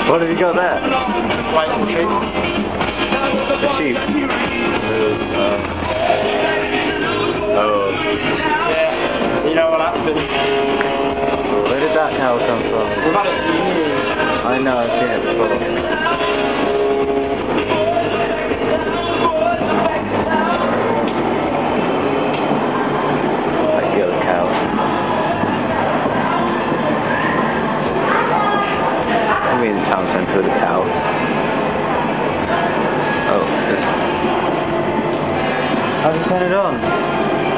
What have you got there? White sheep. A sheep. Oh. Yeah. You know what happened? Where did that cow come from? We've had it for years. I know, I've seen it before. That girl cow. I'm in the town centre with a cow. Oh, how do you turn it on?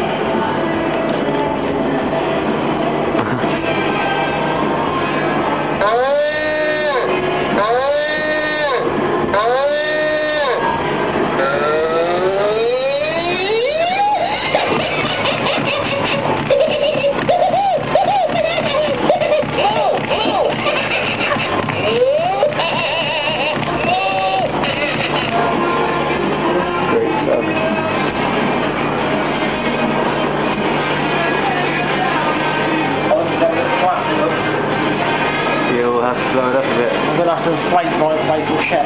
You'll have to blow it up a bit. I'm going to have to inflate my inflatable shed.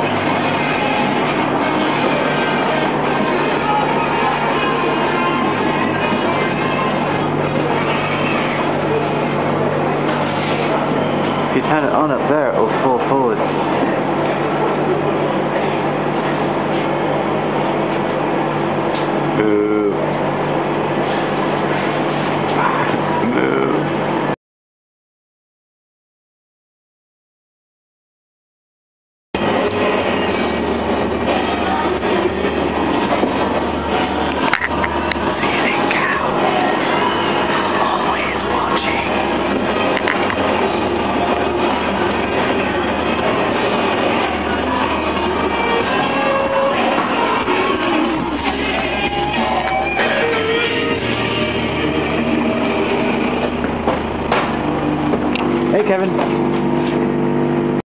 If you turn it on up there, it will fall forward. Boo. Boo. Hey Kevin.